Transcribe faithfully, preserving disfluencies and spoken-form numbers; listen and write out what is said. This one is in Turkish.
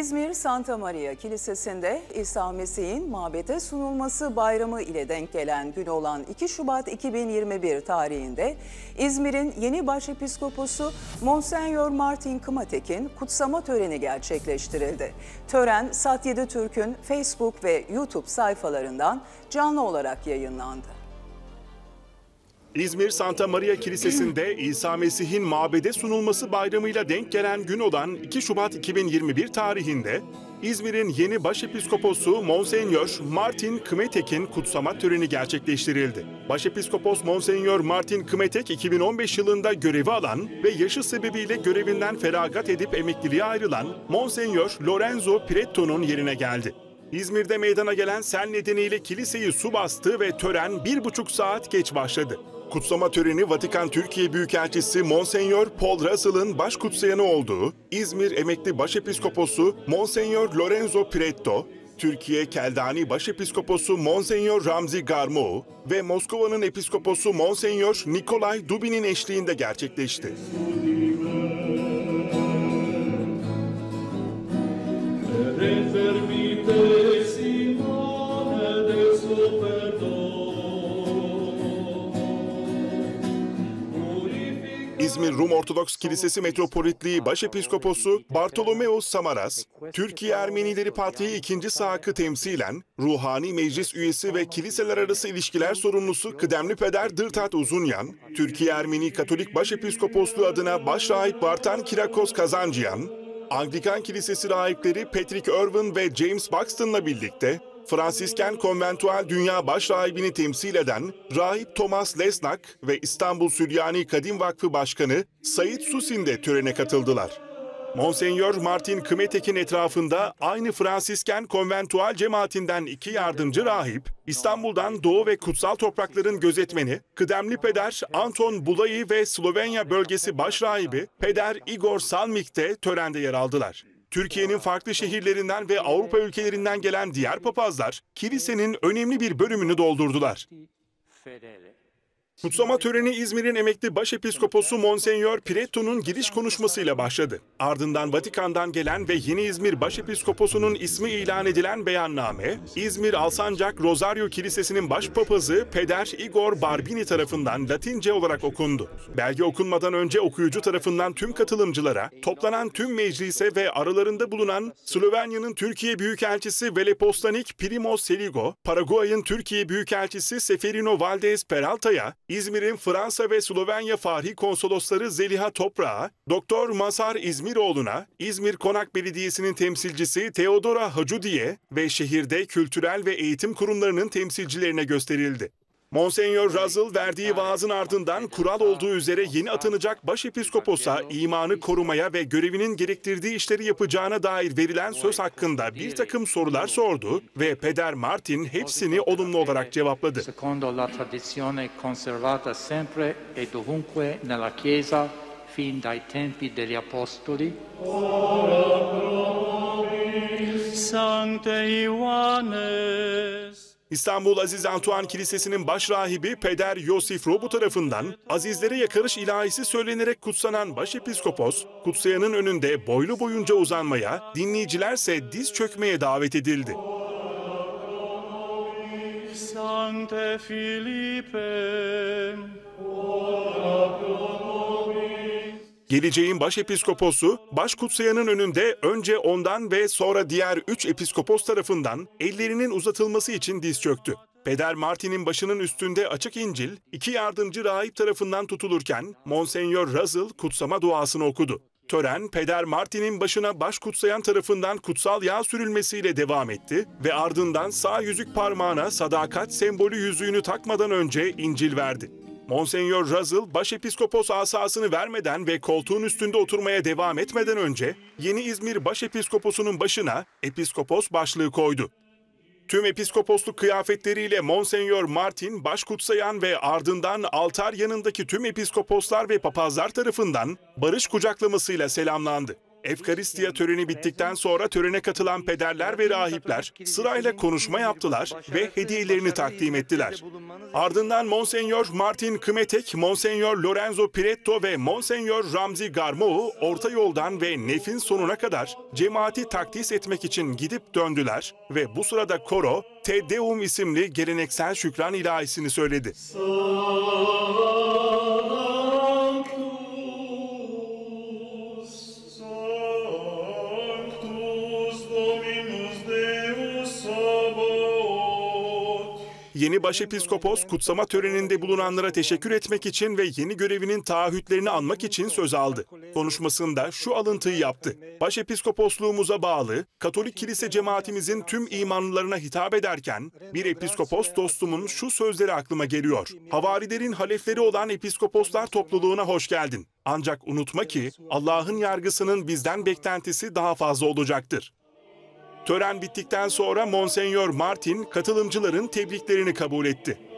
İzmir Santa Maria Kilisesi'nde İsa Mesih'in mabede sunulması bayramı ile denk gelen gün olan iki Şubat iki bin yirmi bir tarihinde İzmir'in yeni başepiskoposu Monsenyor Martin Kımatek'in kutsama töreni gerçekleştirildi. Tören Satyedi Türk'ün Facebook ve YouTube sayfalarından canlı olarak yayınlandı. İzmir Santa Maria Kilisesi'nde İsa Mesih'in mabede sunulması bayramıyla denk gelen gün olan iki Şubat iki bin yirmi bir tarihinde İzmir'in yeni başepiskoposu Monsenyor Martin Kımatek'in kutsama töreni gerçekleştirildi. Başepiskopos Monsenyor Martin Kımatek iki bin on beş yılında görevi alan ve yaşı sebebiyle görevinden feragat edip emekliliğe ayrılan Monsenyor Lorenzo Piretto'nun yerine geldi. İzmir'de meydana gelen sel nedeniyle kiliseyi su bastı ve tören bir buçuk saat geç başladı. Kutsama töreni Vatikan Türkiye Büyükelçisi Monsenyor Paul Russell'ın baş kutsayanı olduğu İzmir Emekli Başepiskoposu Monsenyor Lorenzo Piretto, Türkiye Keldani Başepiskoposu Monsenyor Ramzi Garmou ve Moskova'nın Episkoposu Monsenyor Nikolay Dubin'in eşliğinde gerçekleşti. İzmir Rum Ortodoks Kilisesi Metropolitliği Başepiskoposu Bartolomeos Samaras, Türkiye Ermenileri Patriği ikinci. Saak'ı temsilen Ruhani Meclis üyesi ve kiliseler arası ilişkiler sorumlusu Kıdemli Peder Dırtat Uzunyan, Türkiye Ermeni Katolik Başepiskoposluğu adına Başrahip Bartan Kirakos Kazancıyan, Anglikan Kilisesi rahipleri Patrick Irwin ve James Buxton'la birlikte Fransisken Konventual Dünya Başrahibini temsil eden Rahip Thomas Lesnak ve İstanbul Süryani Kadim Vakfı Başkanı Sait Susin de törene katıldılar. Monsenyor Martin Kımatek'in etrafında aynı Fransisken Konventual cemaatinden iki yardımcı rahip, İstanbul'dan Doğu ve Kutsal Toprakların gözetmeni, Kıdemli Peder Anton Bulai ve Slovenya bölgesi başrahibi Peder Igor Salmik de törende yer aldılar. Türkiye'nin farklı şehirlerinden ve Avrupa ülkelerinden gelen diğer papazlar, kilisenin önemli bir bölümünü doldurdular. Kutsama töreni İzmir'in emekli başepiskoposu Monsenyor Piretto'nun giriş konuşmasıyla başladı. Ardından Vatikan'dan gelen ve yeni İzmir Başepiskoposu'nun ismi ilan edilen beyanname, İzmir Alsancak Rosario Kilisesi'nin başpapazı Peder Igor Barbini tarafından Latince olarak okundu. Belge okunmadan önce okuyucu tarafından tüm katılımcılara, toplanan tüm meclise ve aralarında bulunan Slovenya'nın Türkiye Büyükelçisi Veleposlanik Primos Seligo, Paraguay'ın Türkiye Büyükelçisi Seferino Valdez Peralta'ya, İzmir'in Fransa ve Slovenya Fahri Konsolosları Zeliha Toprak'a, Doktor Mazhar İzmiroğlu'na, İzmir Konak Belediyesi'nin temsilcisi Teodora Hacudi'ye ve şehirde kültürel ve eğitim kurumlarının temsilcilerine gösterildi. Monsenyor Russell verdiği vaazın ardından kural olduğu üzere yeni atanacak başepiskoposa imanı korumaya ve görevinin gerektirdiği işleri yapacağına dair verilen söz hakkında bir takım sorular sordu ve Peder Martin hepsini olumlu olarak cevapladı. Secondo la tradizione conservata sempre e dovunque nella Chiesa fin dai tempi degli Apostoli. Sancte Ioannes. İstanbul Aziz Antoine Kilisesi'nin başrahibi Peder Yosif Robu tarafından azizlere yakarış ilahisi söylenerek kutsanan başepiskopos, kutsayanın önünde boylu boyunca uzanmaya, dinleyicilerse diz çökmeye davet edildi. Sancte Philippe. Geleceğin başepiskoposu, başkutsayanın önünde önce ondan ve sonra diğer üç episkopos tarafından ellerinin uzatılması için diz çöktü. Peder Martin'in başının üstünde açık İncil, iki yardımcı rahip tarafından tutulurken Monsenyor Russell kutsama duasını okudu. Tören, Peder Martin'in başına başkutsayan tarafından kutsal yağ sürülmesiyle devam etti ve ardından sağ yüzük parmağına sadakat sembolü yüzüğünü takmadan önce İncil verdi. Monsenyor Russell, başepiskopos asasını vermeden ve koltuğun üstünde oturmaya devam etmeden önce yeni İzmir Başepiskoposu'nun başına episkopos başlığı koydu. Tüm episkoposluk kıyafetleriyle Monsenyor Martin başkutsayan ve ardından altar yanındaki tüm episkoposlar ve papazlar tarafından barış kucaklamasıyla selamlandı. Efkaristiya töreni bittikten sonra törene katılan pederler ve rahipler sırayla konuşma yaptılar ve hediyelerini takdim ettiler. Ardından Monsenyor Martin Kmetek, Monsenyor Lorenzo Piretto ve Monsenyor Ramzi Garmou orta yoldan ve nefin sonuna kadar cemaati takdis etmek için gidip döndüler ve bu sırada koro Te Deum isimli geleneksel şükran ilahisini söyledi. Yeni başepiskopos kutsama töreninde bulunanlara teşekkür etmek için ve yeni görevinin taahhütlerini anmak için söz aldı. Konuşmasında şu alıntıyı yaptı. Başepiskoposluğumuza bağlı Katolik kilise cemaatimizin tüm imanlılarına hitap ederken bir episkopos dostumun şu sözleri aklıma geliyor. Havarilerin halefleri olan episkoposlar topluluğuna hoş geldin. Ancak unutma ki Allah'ın yargısının bizden beklentisi daha fazla olacaktır. Tören bittikten sonra Monsenyor Martin katılımcıların tebriklerini kabul etti.